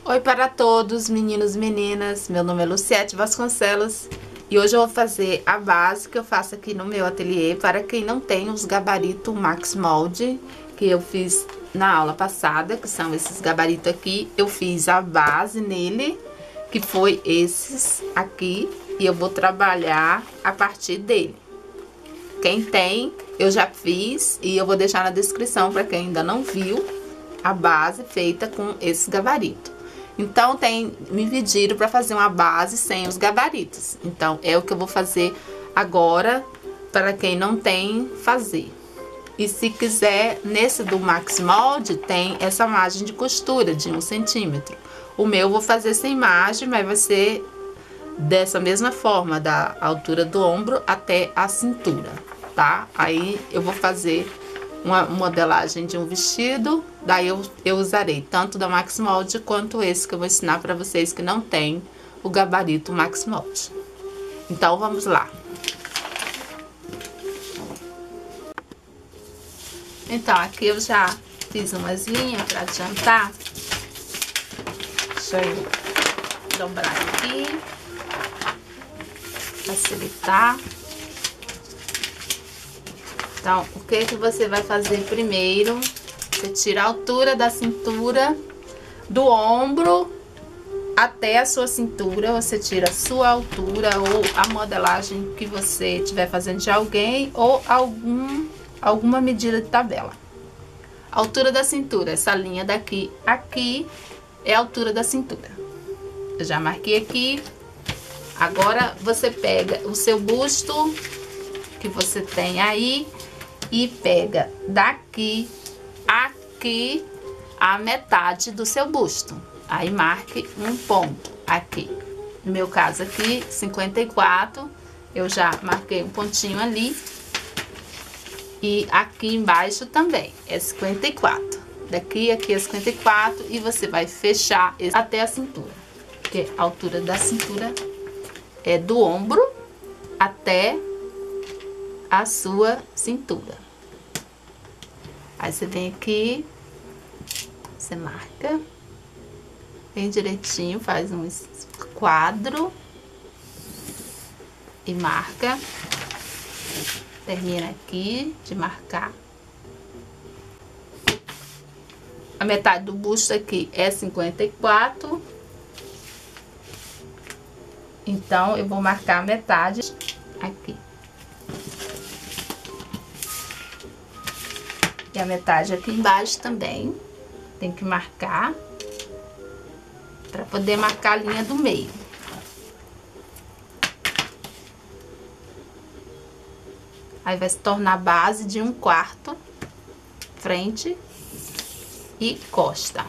Oi para todos, meninos e meninas, meu nome é Luciete Vasconcelos e hoje eu vou fazer a base que eu faço aqui no meu ateliê para quem não tem os gabaritos Max Molde que eu fiz na aula passada, que são esses gabaritos aqui. Eu fiz a base nele, que foi esses aqui, e eu vou trabalhar a partir dele. Quem tem, eu já fiz e eu vou deixar na descrição para quem ainda não viu a base feita com esses gabaritos. Então, me pediram para fazer uma base sem os gabaritos. Então, é o que eu vou fazer agora, para quem não tem, fazer. E se quiser, nesse do Max Molde, tem essa margem de costura de 1 centímetro. O meu eu vou fazer sem margem, mas vai ser dessa mesma forma, da altura do ombro até a cintura, tá? Aí, eu vou fazer uma modelagem de um vestido, daí eu usarei tanto da Max Molde quanto esse que eu vou ensinar para vocês que não tem o gabarito Max Molde. Então, vamos lá. Então, aqui eu já fiz umas linhas para adiantar. Deixa eu dobrar aqui, facilitar. Então, o que você vai fazer primeiro? Você tira a altura da cintura, do ombro até a sua cintura. Você tira a sua altura ou a modelagem que você estiver fazendo de alguém ou alguma medida de tabela. Altura da cintura, essa linha daqui, aqui é a altura da cintura. Eu já marquei aqui. Agora, você pega o seu busto que você tem aí e pega daqui aqui a metade do seu busto. Aí marque um ponto aqui. No meu caso aqui, 54, eu já marquei um pontinho ali. E aqui embaixo também é 54. Daqui aqui é 54 e você vai fechar até a cintura. Porque a altura da cintura é do ombro até a sua cintura. Aí você vem aqui, você marca bem direitinho, faz um quadro e marca. Termina aqui de marcar. A metade do busto aqui é 54. Então, eu vou marcar a metade aqui. E a metade aqui embaixo também tem que marcar para poder marcar a linha do meio. Aí vai se tornar a base de 1/4, frente e costa.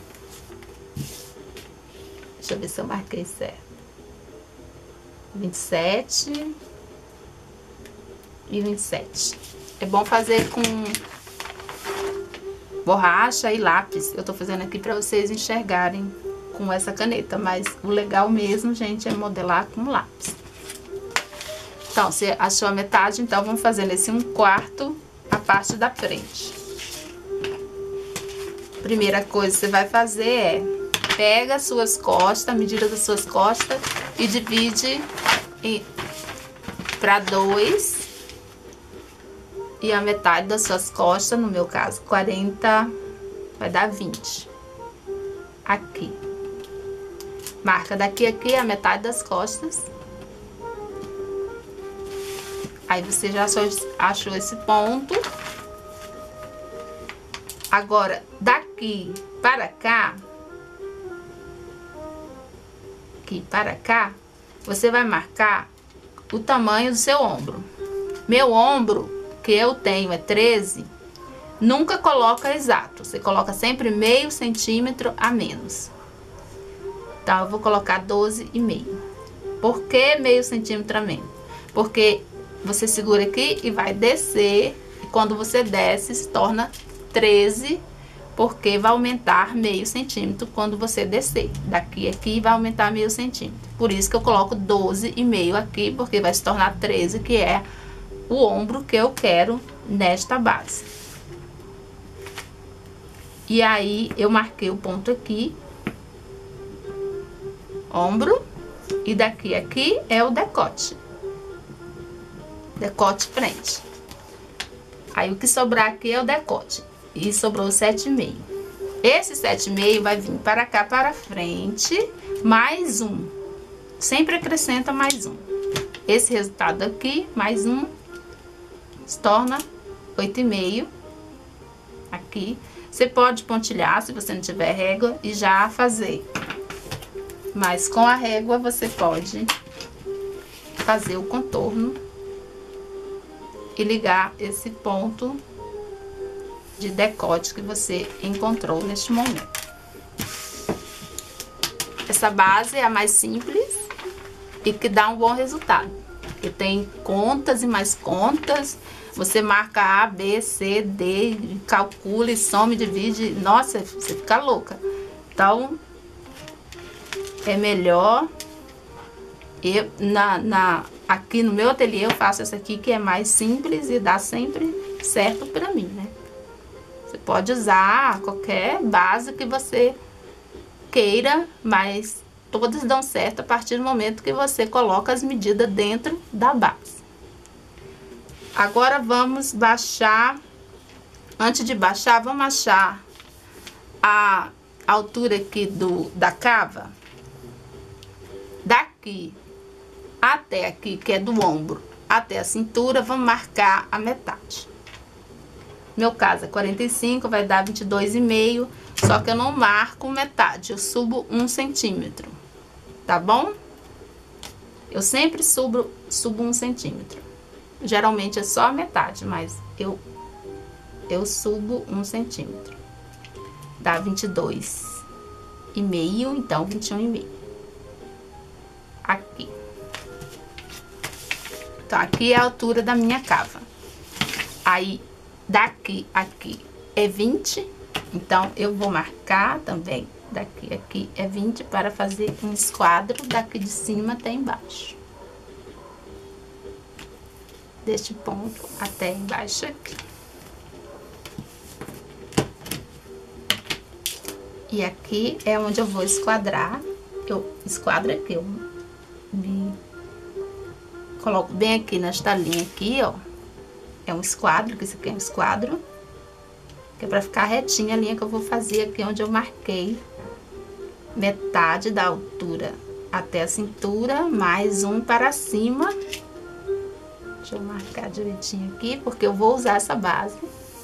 Deixa eu ver se eu marquei certo. 27 e 27. É bom fazer com borracha e lápis. Eu tô fazendo aqui pra vocês enxergarem com essa caneta, mas o legal mesmo, gente, é modelar com lápis. Então, você achou a metade, então vamos fazer nesse 1/4 a parte da frente. Primeira coisa que você vai fazer é pega as suas costas, a medida das suas costas e divide para 2. E a metade das suas costas, no meu caso, 40, vai dar 20. Aqui. Marca daqui a aqui a metade das costas. Aí você já achou esse ponto. Agora, daqui para cá, aqui para cá, você vai marcar o tamanho do seu ombro. Meu ombro, que eu tenho, é 13, nunca coloca exato. Você coloca sempre meio centímetro a menos. Então, eu vou colocar 12,5. Por que meio centímetro a menos? Porque você segura aqui e vai descer. E quando você desce, se torna 13, porque vai aumentar meio centímetro quando você descer. Daqui aqui vai aumentar meio centímetro. Por isso que eu coloco 12,5 aqui, porque vai se tornar 13, que é o ombro que eu quero nesta base. E aí, eu marquei o ponto aqui. ombro. E daqui aqui é o decote. Decote frente. Aí o que sobrar aqui é o decote. E sobrou 7,5. Esse 7,5 vai vir para cá, para frente, mais um. Sempre acrescenta mais um. Esse resultado aqui, mais um, se torna 8,5. Aqui. Você pode pontilhar, se você não tiver régua, e já fazer. Mas com a régua você pode fazer o contorno e ligar esse ponto de decote que você encontrou neste momento. Essa base é a mais simples e que dá um bom resultado. Que tem contas e mais contas. Você marca A, B, C, D, calcula, some, divide. Nossa, você fica louca. Então, é melhor. Aqui no meu ateliê eu faço essa aqui que é mais simples e dá sempre certo pra mim, né? Você pode usar qualquer base que você queira, mas todas dão certo a partir do momento que você coloca as medidas dentro da base. Agora vamos baixar. Antes de baixar, vamos achar a altura aqui da cava. Daqui até aqui, que é do ombro, até a cintura, vamos marcar a metade. Meu caso é 45, vai dar 22,5, só que eu não marco metade, eu subo 1 centímetro, tá bom? Eu sempre subo 1 centímetro. Geralmente é só a metade, mas eu subo 1 centímetro. Dá 22,5, então 21,5. Aqui. Então, aqui é a altura da minha cava. Aí, daqui, aqui é 20. Então, eu vou marcar também. Daqui, aqui é 20 para fazer um esquadro daqui de cima até embaixo. Deste ponto até embaixo aqui. E aqui é onde eu vou esquadrar. Eu esquadro aqui, eu me coloco bem aqui nesta linha aqui, ó. É um esquadro, que isso aqui é um esquadro. Que é pra ficar retinha a linha que eu vou fazer aqui, onde eu marquei metade da altura até a cintura, mais um para cima. Deixa eu marcar direitinho aqui, porque eu vou usar essa base.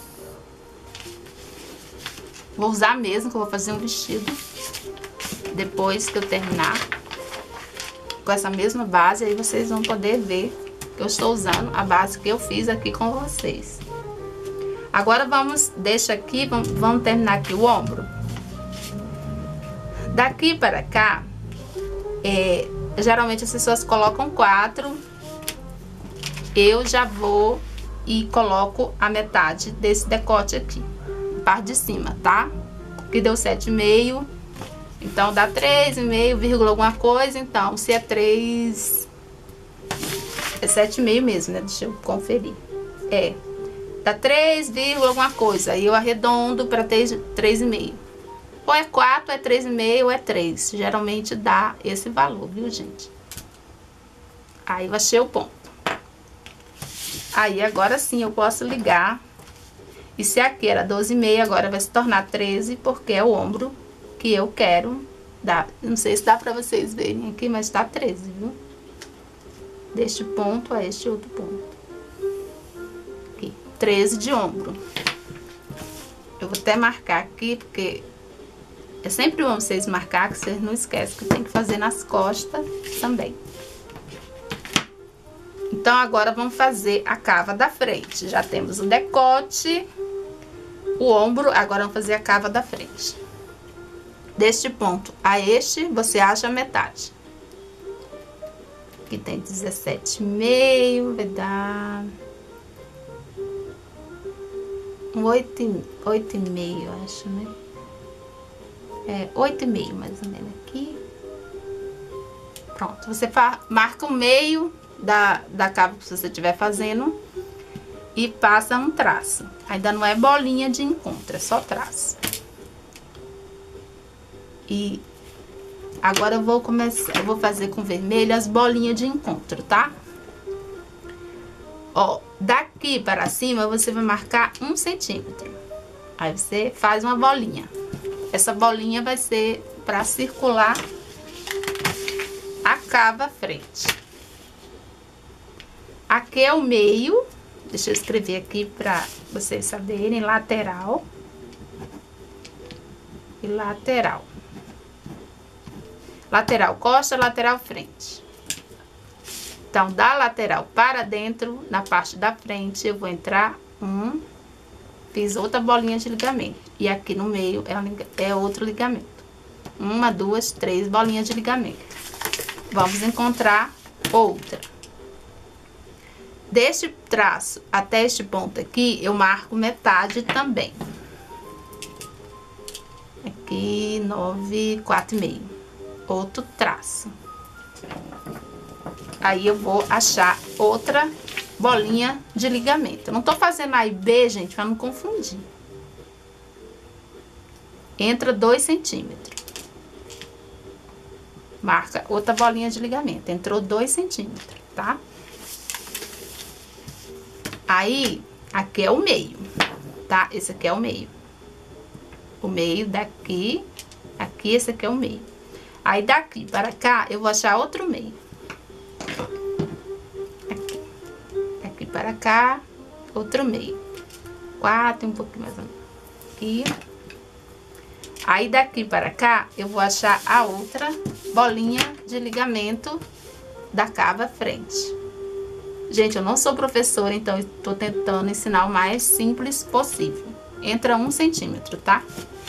Vou usar mesmo, que eu vou fazer um vestido. Depois que eu terminar com essa mesma base, aí vocês vão poder ver que eu estou usando a base que eu fiz aqui com vocês. Agora deixa aqui, vamos terminar aqui o ombro. Daqui para cá, geralmente as pessoas colocam 4. Eu já vou e coloco a metade desse decote aqui, parte de cima, tá? Que deu 7,5. Então, dá 3,5, vírgula alguma coisa. Então, se é 3... É 7,5 mesmo, né? Deixa eu conferir. Dá 3, alguma coisa. Aí eu arredondo para 3,5. Ou é 4, é 3,5, ou é 3. Geralmente dá esse valor, viu, gente? Aí eu achei o ponto. Aí, agora sim, eu posso ligar. E se aqui era 12,5, agora vai se tornar 13, porque é o ombro que eu quero dar. Não sei se dá pra vocês verem aqui, mas tá 13, viu? Deste ponto a este outro ponto. Aqui, 13 de ombro. Eu vou até marcar aqui, porque é sempre bom vocês marcar, que vocês não esquecem que tem que fazer nas costas também. Então, agora vamos fazer a cava da frente. Já temos o decote, o ombro, agora vamos fazer a cava da frente. Deste ponto a este, você acha a metade. Aqui tem 17,5, vai dar... 8,5, eu acho, né? 8,5 mais ou menos aqui. Pronto, você marca o meio da cava que você estiver fazendo e passa um traço. Ainda não é bolinha de encontro, é só traço. E Agora eu vou começar, eu vou fazer com vermelho as bolinhas de encontro, tá? Ó, daqui para cima você vai marcar 1 centímetro. Aí você faz uma bolinha. Essa bolinha vai ser para circular a cava frente. Aqui é o meio. Deixa eu escrever aqui para vocês saberem. Lateral. E lateral. Lateral costa, lateral frente. Então, da lateral para dentro, na parte da frente, eu vou entrar fiz outra bolinha de ligamento. E aqui no meio é outro ligamento. 1, 2, 3 bolinhas de ligamento. Vamos encontrar outra. Deste traço até este ponto aqui, eu marco metade também. Aqui, 9, 4,5. Outro traço. Aí eu vou achar outra bolinha de ligamento. Eu não tô fazendo A e B, gente, pra não confundir. Entra 2 centímetros. Marca outra bolinha de ligamento. Entrou 2 centímetros, tá? Aí, aqui é o meio, tá? Esse aqui é o meio. O meio daqui, aqui, esse aqui é o meio. Aí, daqui para cá, eu vou achar outro meio. Aqui. Daqui para cá, outro meio. 4, um pouquinho mais ou menos. Aqui. Aí, daqui para cá, eu vou achar a outra bolinha de ligamento da cava frente. Gente, eu não sou professora, então eu tô tentando ensinar o mais simples possível. Entra 1 centímetro, tá?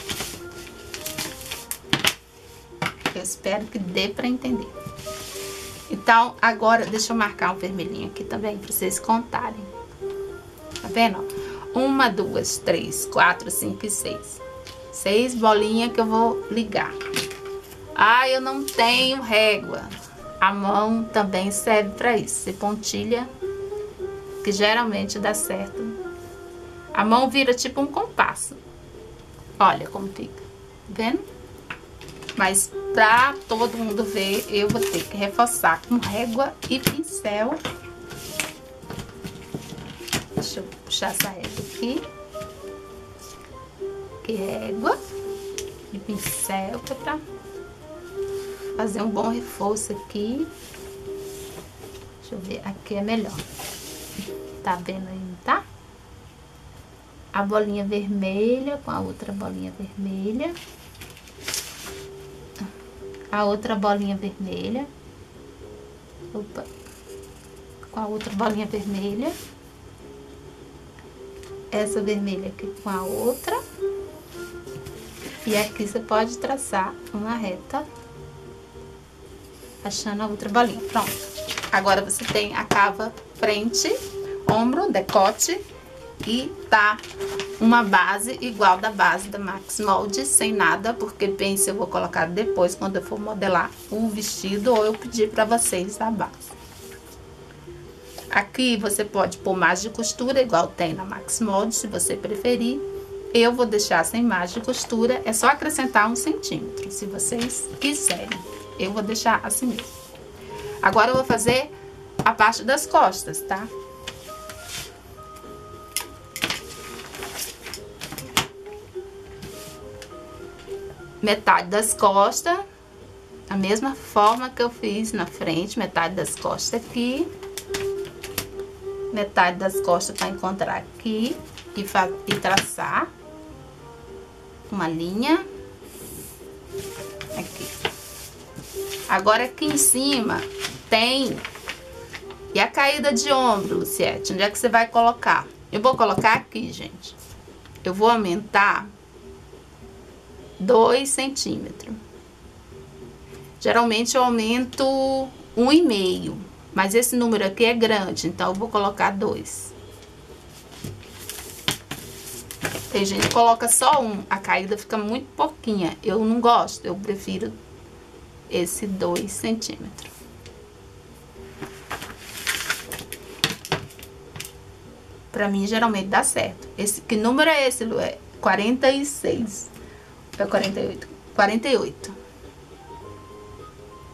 Eu espero que dê pra entender. Então, agora, deixa eu marcar um vermelhinho aqui também, pra vocês contarem. Tá vendo? 1, 2, 3, 4, 5 e 6. 6 bolinhas que eu vou ligar. Ah, eu não tenho régua. A mão também serve pra isso. Você pontilha, que geralmente dá certo. A mão vira tipo um compasso. Olha como fica. Vendo? Mas pra todo mundo ver, eu vou ter que reforçar com régua e pincel. Deixa eu puxar essa régua aqui. Aqui régua e pincel, que é pra fazer um bom reforço aqui. Deixa eu ver, aqui é melhor. Tá vendo aí, tá? A bolinha vermelha com a outra bolinha vermelha. A outra bolinha vermelha. Opa. Com a outra bolinha vermelha. Essa vermelha aqui com a outra. E aqui você pode traçar uma reta, achando a outra bolinha. Pronto. Agora você tem a cava frente, ombro, decote e tá uma base igual da base da Max Molde, sem nada, porque pense eu vou colocar depois quando eu for modelar o vestido ou eu pedir pra vocês a base. Aqui você pode pôr margem de costura, igual tem na Max Molde, se você preferir. Eu vou deixar sem margem de costura, é só acrescentar 1 centímetro, se vocês quiserem. Eu vou deixar assim mesmo. Agora eu vou fazer a parte das costas, tá? Metade das costas, a mesma forma que eu fiz na frente, metade das costas aqui. Metade das costas para encontrar aqui e traçar uma linha aqui. Agora aqui em cima tem e a caída de ombro, Luciete, onde é que você vai colocar? Eu vou colocar aqui, gente. Eu vou aumentar 2 centímetros. Geralmente eu aumento 1,5, mas esse número aqui é grande, então eu vou colocar 2. Tem gente que coloca só 1, a caída fica muito pouquinha. Eu não gosto, eu prefiro esse 2 centímetros. Pra mim, geralmente dá certo. Que número é esse, Lu? É 46. É 48. 48.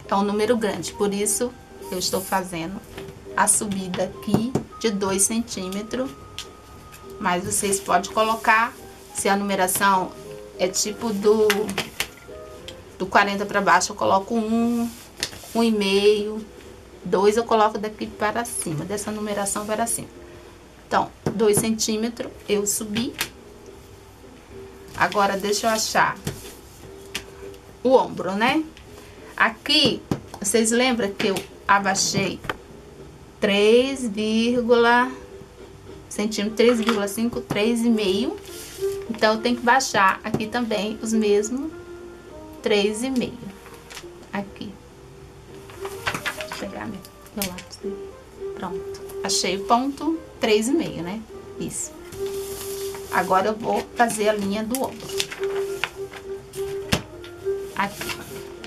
é um número grande, por isso eu estou fazendo a subida aqui de 2 centímetros. Mas vocês podem colocar, se a numeração é tipo do 40 para baixo, eu coloco 1, 1,5, 2 eu coloco daqui para cima, dessa numeração para cima. Então, 2 centímetros eu subi. Agora, deixa eu achar o ombro, né? Aqui, vocês lembram que eu abaixei 3, centímetro, 3,5, 3,5. Então, eu tenho que baixar aqui também os mesmos 3,5. Aqui. Deixa eu pegar meu lápis. Pronto. Achei o ponto 3,5, né? Isso. Agora, eu vou fazer a linha do ombro. Aqui.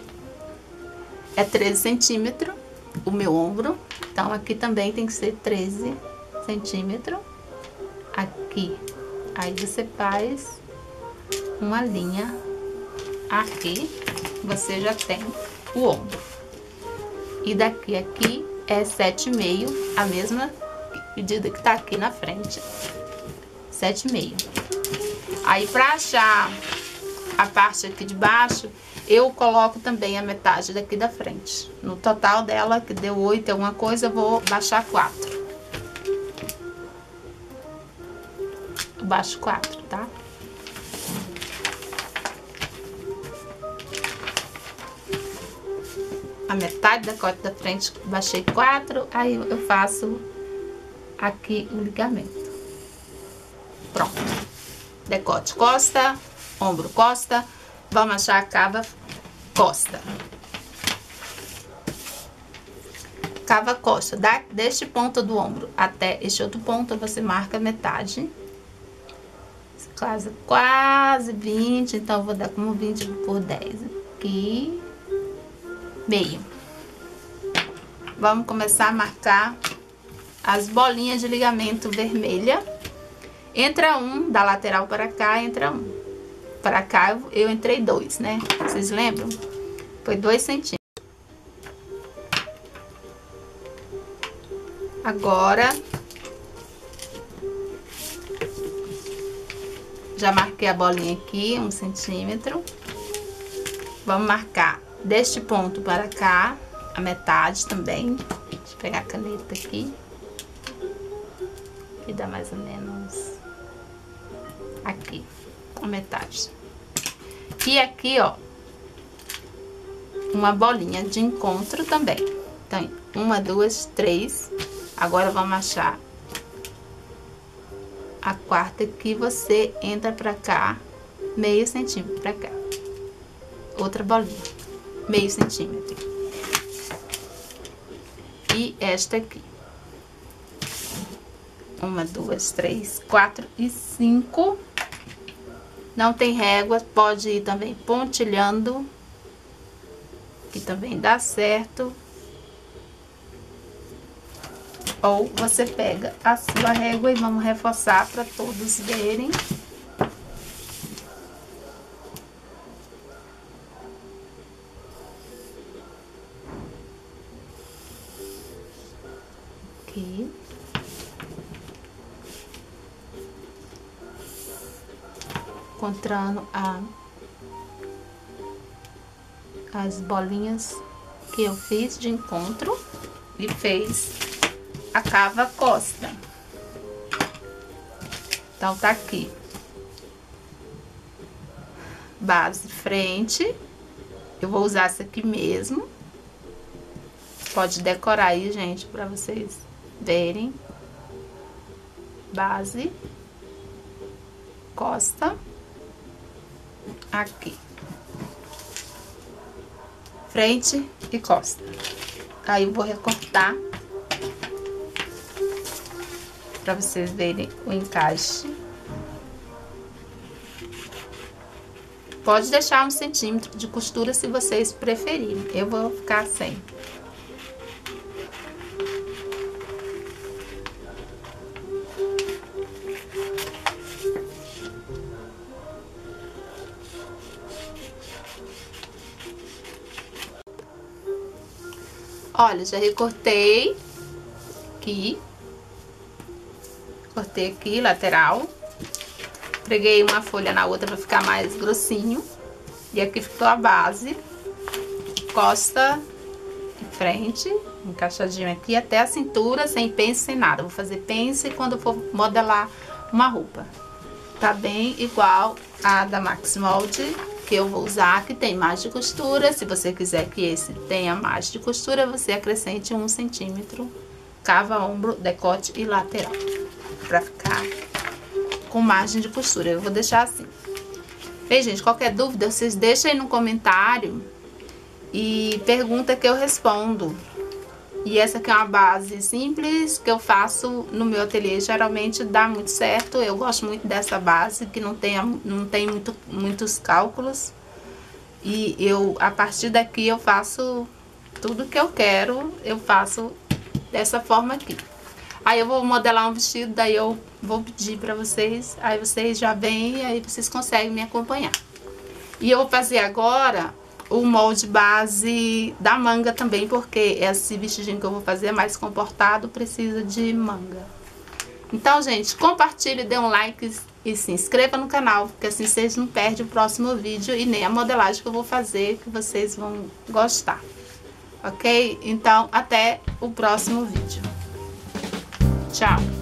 É 13 centímetros o meu ombro. Então, aqui também tem que ser 13 centímetros. Aqui. Aí, você faz uma linha aqui. Você já tem o ombro. E daqui aqui é 7,5, a mesma medida que tá aqui na frente. 7,5. Aí, pra achar a parte aqui de baixo, eu coloco também a metade daqui da frente. No total dela, que deu 8 alguma coisa, eu vou baixar 4. Eu baixo 4, tá? A metade da corte da frente, baixei 4, aí eu faço aqui o ligamento. Pronto. Decote costa, ombro costa, vamos achar a cava costa. Cava costa, deste ponto do ombro até este outro ponto, você marca metade. Quase 20, então eu vou dar como 20 por 10 aqui. Meio. Vamos começar a marcar as bolinhas de ligamento vermelha. Entra um, da lateral para cá, entra um. Para cá eu entrei 2, né? Vocês lembram? Foi 2 centímetros. Agora, já marquei a bolinha aqui, 1 centímetro. Vamos marcar deste ponto para cá, a metade também. Deixa eu pegar a caneta aqui. Que dá mais ou menos aqui, a metade. E aqui, ó, uma bolinha de encontro também. Então, 1, 2, 3. Agora, vamos achar a quarta que você entra pra cá, meio centímetro pra cá. Outra bolinha, meio centímetro. E esta aqui. 1, 2, 3, 4 e 5. Não tem régua, pode ir também pontilhando, que também dá certo. Ou você pega a sua régua e vamos reforçar para todos verem. Aqui. Encontrando as bolinhas que eu fiz de encontro e fez a cava costa. Então, tá aqui. Base frente. Eu vou usar essa aqui mesmo. Pode decorar aí, gente, pra vocês verem. Base. Costa. Aqui. Frente e costa. Aí eu vou recortar para vocês verem o encaixe. Pode deixar 1 centímetro de costura se vocês preferirem. Eu vou ficar sem. Olha, já recortei aqui. Cortei aqui, lateral. Preguei uma folha na outra pra ficar mais grossinho. E aqui ficou a base. Costa e frente. Encaixadinho aqui até a cintura, sem pence, sem nada. Vou fazer pence quando for modelar uma roupa. Tá bem igual a da Max Mold, que eu vou usar, que tem mais de costura. Se você quiser que esse tenha mais de costura, você acrescente 1 centímetro, cava, ombro, decote e lateral, pra ficar com margem de costura. Eu vou deixar assim. Bem, gente, qualquer dúvida, vocês deixem aí no comentário e pergunta que eu respondo. E essa aqui é uma base simples que eu faço no meu ateliê, geralmente dá muito certo. Eu gosto muito dessa base, que não tem muitos cálculos. E a partir daqui eu faço tudo que eu quero, eu faço dessa forma aqui. Aí eu vou modelar um vestido, daí eu vou pedir pra vocês, aí vocês já vêm e aí vocês conseguem me acompanhar. E eu vou fazer agora o molde base da manga também, porque esse vestidinho que eu vou fazer é mais comportado, precisa de manga. Então, gente, compartilhe, dê um like e se inscreva no canal, porque assim vocês não perdem o próximo vídeo e nem a modelagem que eu vou fazer, que vocês vão gostar. Ok? Então, até o próximo vídeo. Tchau!